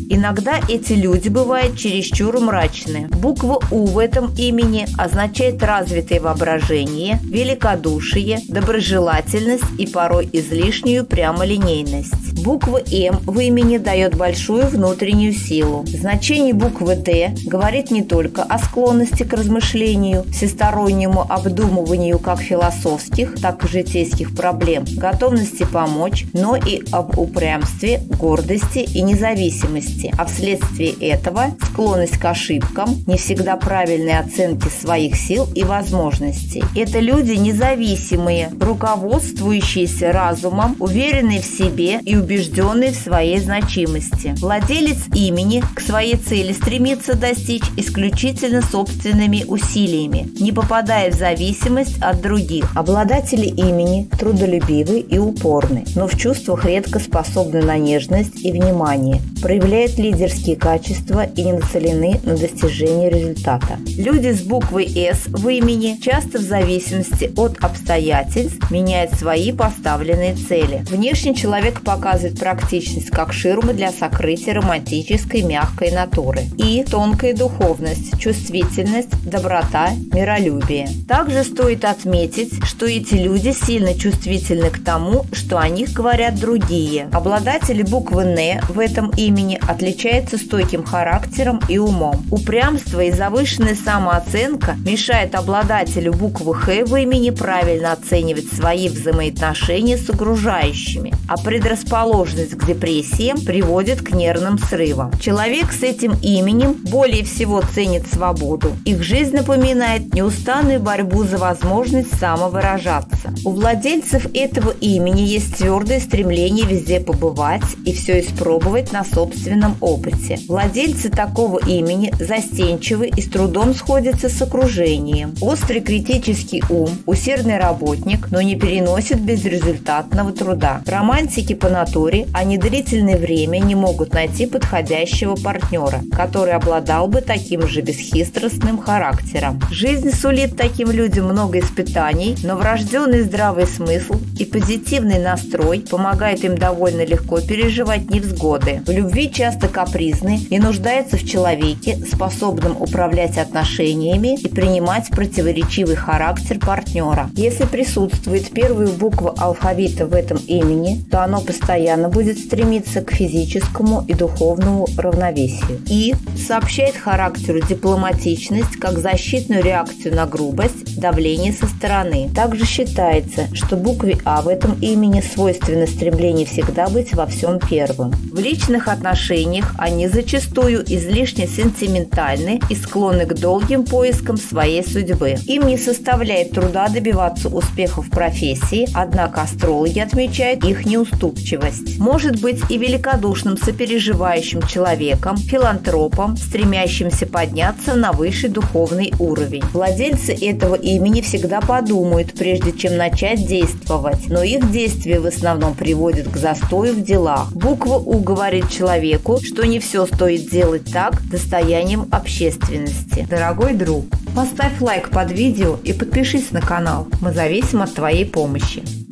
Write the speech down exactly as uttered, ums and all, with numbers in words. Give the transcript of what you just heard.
Иногда эти люди бывают чересчур мрачны. Буква У в этом имени означает развитое воображение, великодушие, доброжелательность и порой излишнюю прямолинейность. Буква М в имени дает большую внутреннюю силу. Значение буквы Д говорит не только о склонности к размышлению, всестороннему обдумыванию как философских, так и житейских проблем, готовности помочь, но и об упрямстве, гордости и независимости, а вследствие этого склонность к ошибкам, не всегда правильной оценки своих сил и возможностей. Это люди независимые, руководствующиеся разумом, уверенные в себе и убежденные в своей значимости. Владелец имени к своей цели стремится достичь исключительно собственными усилиями, не попадая в зависимость от других. Обладатели имени трудолюбивы и упорны, но в чувствах редко способны на нежность и внимание, проявляют лидерские качества и не нацелены на достижение результата. Люди с буквой С в имени часто в зависимости от обстоятельств меняют свои поставленные цели. Внешне человек показывает практичность как ширма для сокрытия романтической мягкой натуры и тонкая духовность, чувствительность, доброта, миролюбие. Также стоит отметить, что эти люди сильно чувствительны к тому, что о них говорят другие. Обладатели буквы Н в этом имени отличаются стойким характером и умом. Упрямство и завышенная самооценка мешают обладателю буквы Х в имени правильно оценивать свои взаимоотношения с окружающими, а предрасположенность к депрессиям приводит к нервным срывам. Человек с этим именем более всего ценит свободу. Их жизнь напоминает неустанную борьбу за возможность самовыражаться. У владельцев этого имени есть твердое стремление везде побывать и все испробовать на собственном опыте. Владельцы такого имени застенчивы и с трудом сходятся с окружением. Острый критический ум, усердный работник, но не переносит безрезультатного труда. Романтики по натуре, они длительное время не могут найти подходящего партнера, который обладал бы таким же бесхитростным характером. Жизнь сулит таким людям много испытаний, но врожденный здравый смысл и позитивный настрой помогают им довольно легко переживать невзгоды. В любви часто капризны и нуждаются в человеке, способном управлять отношениями и принимать противоречивый характер партнера. Если присутствует первая буква алфавита в этом имени, то оно постоянно будет стремиться к физическому и духовному равновесию. И сообщает характеру дипломатичность как защитную реакцию на грубость, давление со стороны. Также считается, что букве А в этом имени свойственно стремление всегда быть во всем первым. В личных отношениях они зачастую излишне сентиментальны и склонны к долгим поискам своей судьбы. Им не составляет труда добиваться успеха в профессии, однако астрологи отмечают их неуступчивость. Может быть и великодушным сопереживающим человеком, филантропом, стремящимся подняться на высший духовный уровень. Владельцы этого имени всегда подумают, прежде чем начать действовать, но их действия в основном приводят к застою в делах. Буква У говорит человеку, что не все стоит делать так достоянием общественности. Дорогой друг, поставь лайк под видео и подпишись на канал. Мы зависим от твоей помощи.